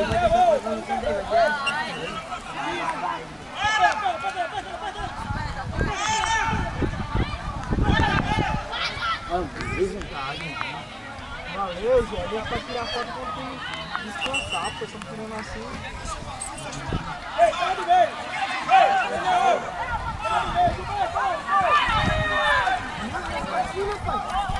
Valeu, Zé. Ali é pra tirar foto quando tem que descansar, porque estamos tirando assim. Ei, sai do meio! Ei, sai do meio! Sai do meio! Vai, vai, vai!